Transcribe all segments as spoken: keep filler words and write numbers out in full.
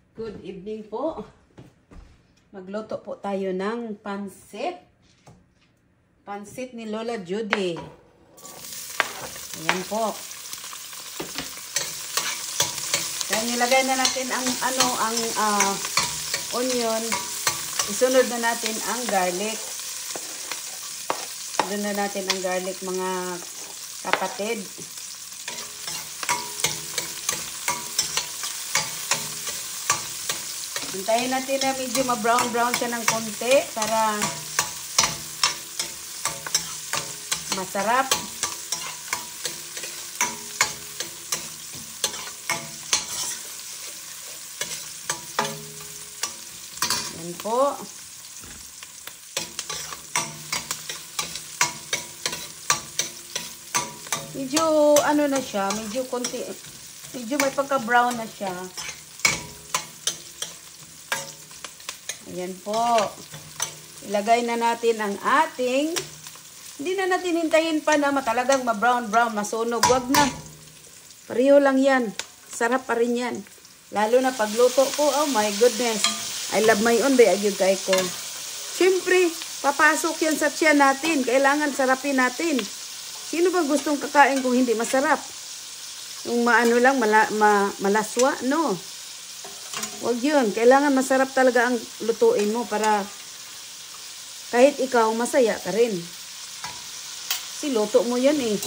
Good evening po. Magluto po tayo ng pansit. Pansit ni Lola Judy. Ayan po. Kaya nilagay na natin ang ano ang uh, onion. Isunod na natin ang garlic. Isunod na natin ang garlic mga kapatid. Hintayin natin na medyo ma-brown-brown siya ng konti para masarap. Yan po. Medyo ano na siya, medyo konti, medyo may pagka-brown na siya. Ayan po. Ilagay na natin ang ating, hindi na natin hintayin pa na matalagang ma-brown-brown, masunog. Wag na. Pareho lang yan. Sarap pa rin yan. Lalo na pagluto ko, oh my goodness. I love my own, bay, ayun kay ko. Siyempre, papasok yan sa tiyan natin. Kailangan sarapin natin. Sino ba gustong kakain kung hindi masarap? Yung maano lang, mala, ma, malaswa? No. Wag yun. Kailangan masarap talaga ang lutuin mo para kahit ikaw masaya ka rin. Kasi luto mo yan eh.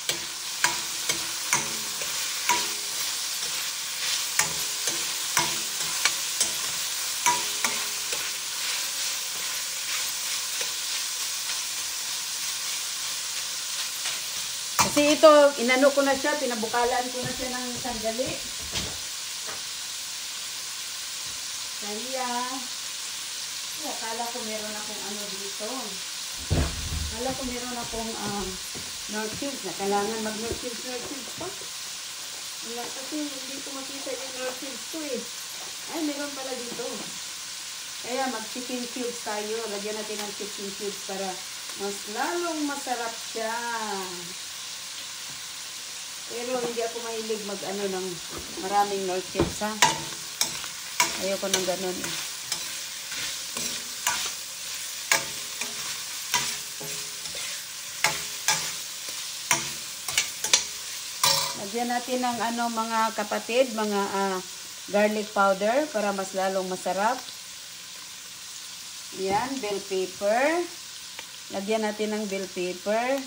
Kasi ito, inano ko na siya, pinabukalaan ko na siya ng sandali. Kaya, kaya kala ko meron akong ano dito. Kala ko meron akong um, Knorr cubes na kailangan mag-Knorr cubes, Knorr cubes pa. Wala, kasi hindi ko makita yung Knorr cubes ko eh. Ay, meron pala dito. Kaya mag-chicken cubes tayo. Lagyan natin ng chicken cubes para mas lalong masarap siya. Pero hindi ako mahilig mag-ano ng maraming Knorr cubes ha. Ayoko ng ganun eh. Lagyan natin ng ano mga kapatid, mga uh, garlic powder para mas lalong masarap. Yan, bell pepper. Lagyan natin ng bell pepper.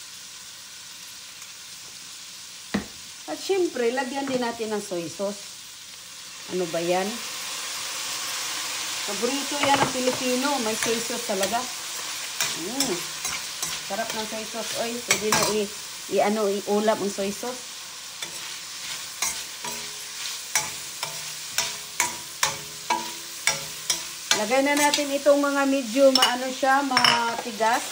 At syempre, lagyan din natin ng soy sauce. Ano ba yan? Paborito yan ng Pilipino. May soy sauce talaga. Mm. Sarap ng soy sauce. Oy, pwede na i, i ano, i-ulap ang soy sauce. Lagay na natin itong mga medyo maano siya, matigas.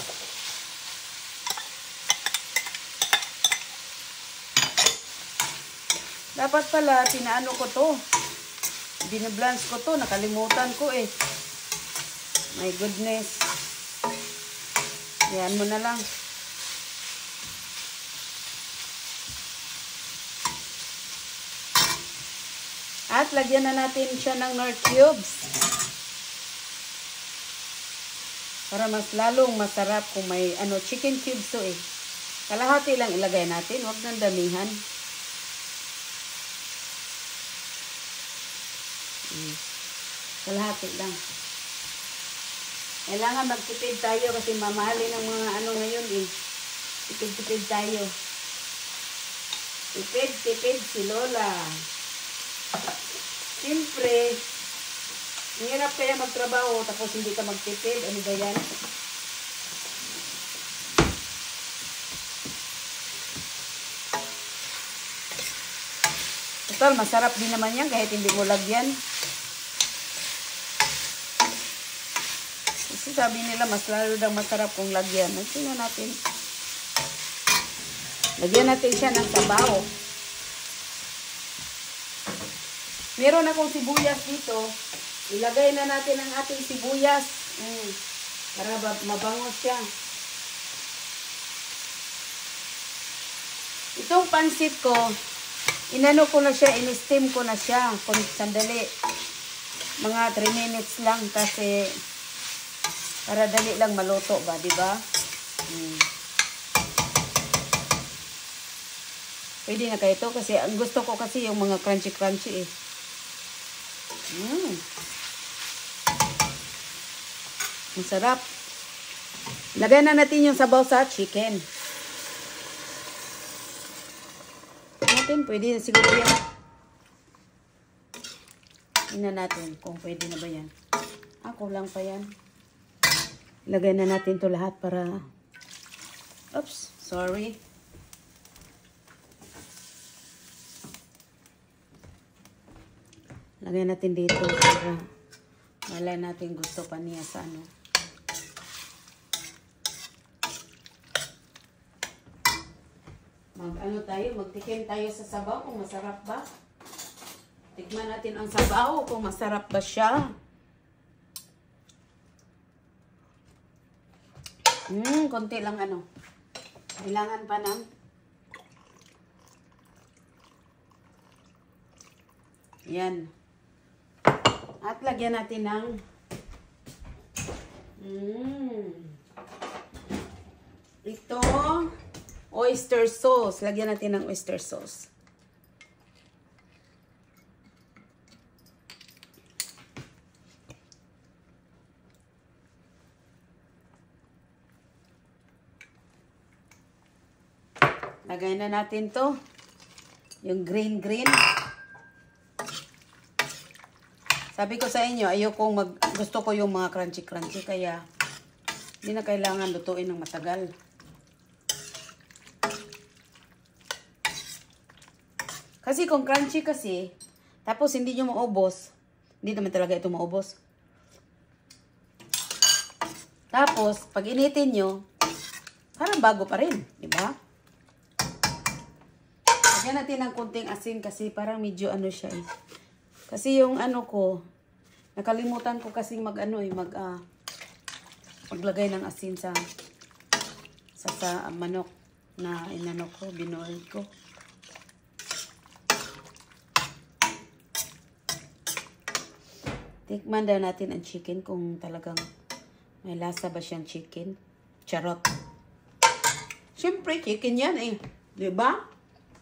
Dapat pala, pinaano ko to. Binablance ko to. Nakalimutan ko eh. My goodness. Yan mo na lang. At lagyan na natin siya ng Knorr cubes. Para mas lalong masarap kung may ano, chicken cubes to eh. Kalahati lang ilagay natin. Huwag nang damihan. Hmm. Kalahati lang. Kailangan magtipid tayo kasi mamahalin ng mga ano ngayon eh. Tipid-tipid tayo. Tipid-tipid si Lola. Siyempre, hirap kaya magtrabaho tapos hindi ka magtipid. Ano ba yan? Total, masarap din naman yan kahit hindi mo lagyan. Kasi sabi nila, mas lalo daw masarap kung lagyan. Tingnan natin. Lagyan natin siya ng sabaw. Meron akong sibuyas dito. Ilagay na natin ang ating sibuyas. Mm, para mabangos siya. Itong pansit ko, inano ko na siya, in-steam ko na siya. Kung sandali. mga three minutes lang kasi para dali lang maluto ba, di ba? Hmm. Pwede na kayo ito kasi ang gusto ko kasi yung mga crunchy-crunchy eh. Mm. Masarap. Lagay na natin yung sabaw sa chicken. Natin, pwede na siguro yan. Tingnan natin kung pwede na ba yan. Ah, kulang pa yan. Lagay na natin to lahat para... Oops, sorry. Lagay natin dito para wala natin gusto pa niya sa ano. Mag ano tayo, magtikim tayo sa sabaw kung masarap ba. Tikman natin ang sabaw kung masarap ba siya. Hmm, konti lang ano. Kailangan pa ng yan. At lagyan natin ng mm, ito oyster sauce. Lagyan natin ng oyster sauce. Lagay na natin to. Yung green green. Sabi ko sa inyo, ayokong mag, gusto ko yung mga crunchy-crunchy, kaya hindi na kailangan lutuin ng matagal. Kasi kung crunchy kasi, tapos hindi nyo maubos, hindi naman talaga ito maubos. Tapos, pag initin nyo, parang bago pa rin, di ba? Lagyan natin ng kunting asin kasi parang medyo ano siya eh. Kasi yung ano ko, nakalimutan ko kasi mag ano eh, mag uh, maglagay ng asin sa sa, sa uh, manok na inano ko, binoil ko. Tikman daw natin ang chicken kung talagang may lasa ba siyang chicken. Charot. Siyempre, chicken yan eh. Di ba?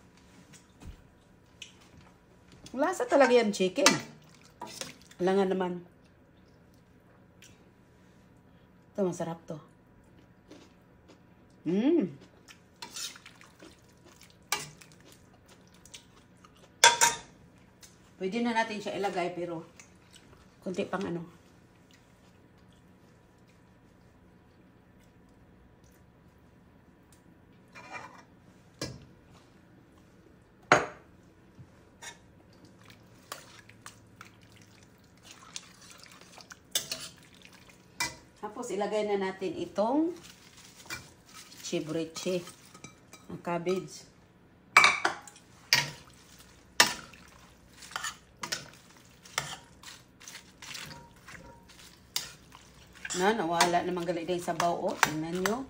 Lasa talaga yan chicken. Wala nga naman. Ito, masarap to. Mmm. Pwede na natin siya ilagay pero kunti pang ano. Tapos ilagay na natin itong chibreche, ang cabbage. Na, nawala naman galit din sa sabaw. O, tingnan nyo.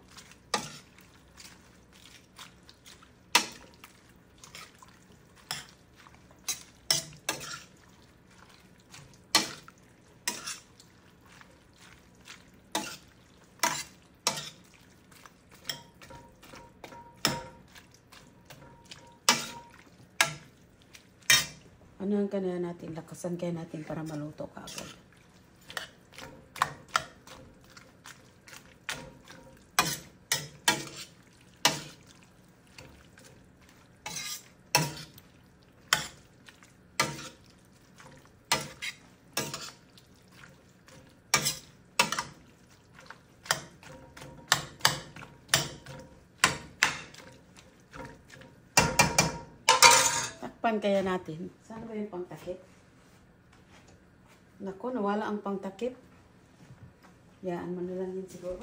Ano ang kaya natin? Lakasan kaya natin para maluto ka agad. Takpan kaya natin. Saan ba yung pangtakip? Naku, nawala ang pangtakip. Yaan mo na lang yun siguro.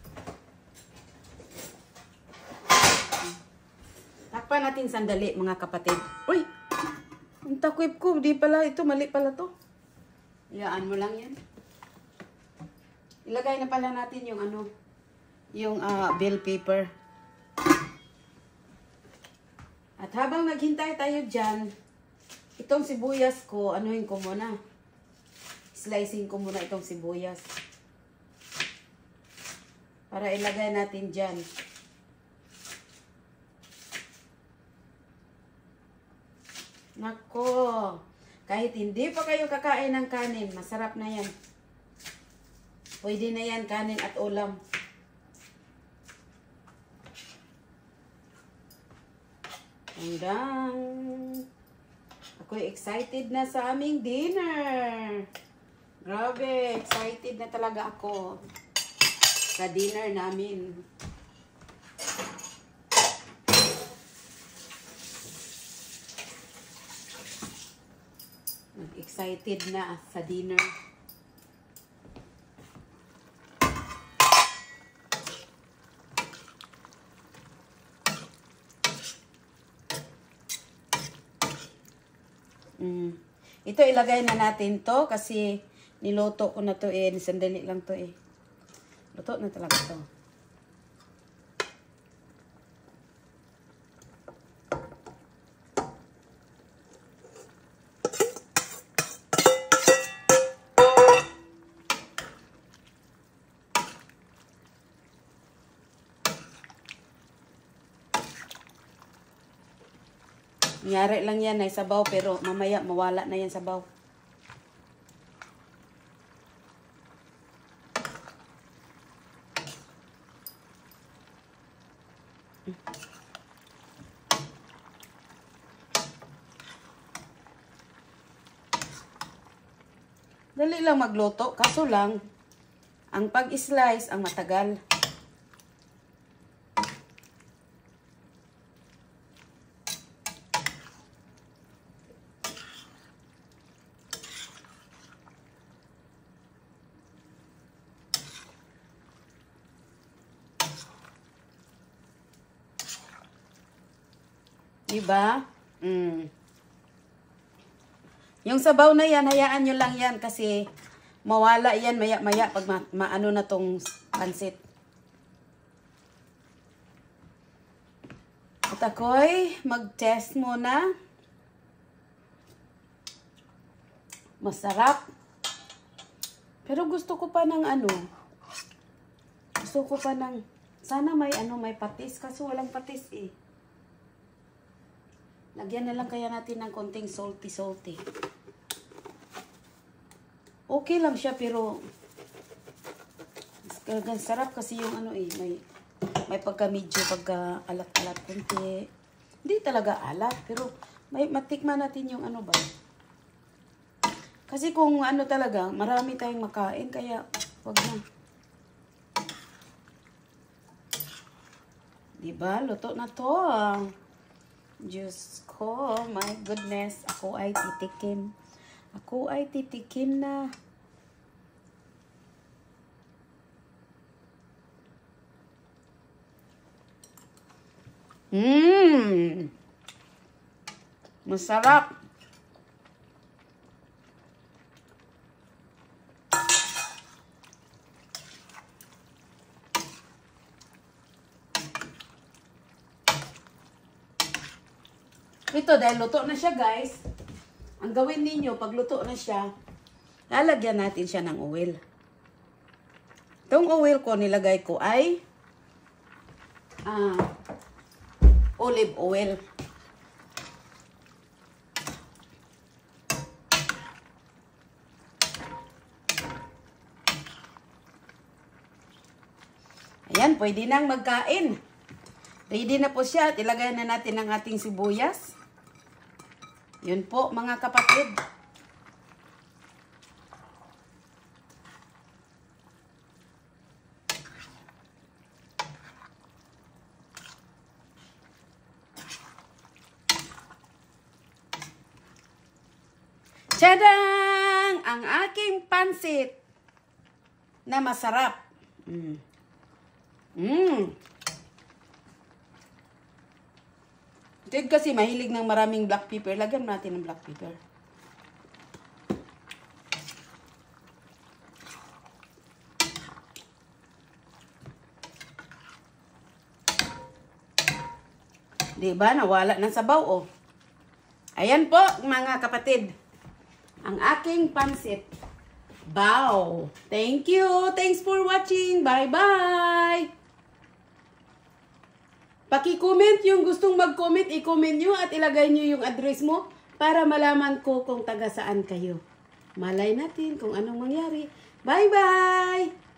Takpan natin sandali mga kapatid. Uy! Ang takip ko. Di pala ito. Mali pala to. Yaan mo lang yan. Ilagay na pala natin yung ano. Yung uh, bell pepper. At habang naghintay tayo dyan, itong sibuyas ko, anuhin ko muna. slicing ko muna itong sibuyas. Para ilagay natin dyan. Nako, kahit hindi pa kayo kakain ng kanin, masarap na yan. Pwede na yan, kanin at ulam. Hanggang ako'y excited na sa aming dinner. Grabe, excited na talaga ako sa dinner namin. Excited na sa dinner. Mm. Ito ilagay na natin to kasi niluto ko na to eh. Sandali lang to eh. Luto na talaga to. Nangyari lang yan ay sabaw pero mamaya mawala na yan sabaw. Dali lang magluto, kaso lang ang pag-slice ang matagal. Diba? Mm. Yung sabaw na yan, hayaan nyo lang yan kasi mawala yan maya-maya pag ma maano na tong pansit. At ako'y mag-test muna. Masarap. Pero gusto ko pa ng ano. Gusto ko pa ng, sana may ano, may patis. Kaso walang patis eh. Lagyan na lang kaya natin ng konting salty-salty. Okay lang siya pero sarap kasi yung ano eh. May, may pagka medyo pagka alat-alat konti. Hindi talaga alat pero may matikman natin yung ano ba. Kasi kung ano talaga, marami tayong makain kaya wag na. Diba? Luto na to. Diyos ko, my goodness, ako ay titikim. Ako ay titikim na. Mmm! Masarap. Ito, dahil luto na siya, guys. Ang gawin ninyo, pag luto na siya, lalagyan natin siya ng oil. Itong oil ko, nilagay ko ay ah, olive oil. Ayan, pwede nang magkain. Ready na po siya. Ilagay na natin ang ating sibuyas. Yun po, mga kapatid. Tadang! Ang aking pansit na masarap. Mm. Mm. Ted kasi mahilig ng maraming black pepper. Lagyan natin ng black pepper. Diba? Nawala ng sabaw, oh. Ayan po, mga kapatid. Ang aking pansit Bow. Thank you. Thanks for watching. Bye-bye. Paki-comment yung gustong mag-comment, i-comment nyo at ilagay nyo yung address mo para malaman ko kung taga saan kayo. Malay natin kung anong mangyari. Bye-bye!